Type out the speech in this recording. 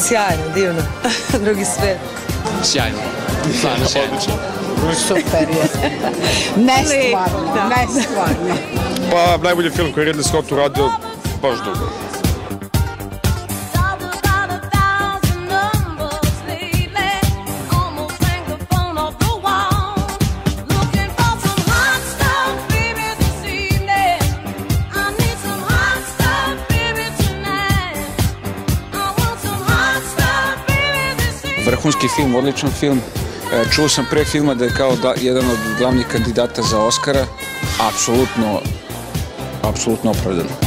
Sjajno, divno. Drugi svet. Sjajno. Stvarno sjajno. Super je. Nestvarno. Pa najbolji film koji je Ridley Scott uradio baš dugo. Vrhunski film, odličan film. Čuo sam pre filma da je kao jedan od glavnih kandidata za Oscara. Apsolutno opravdano.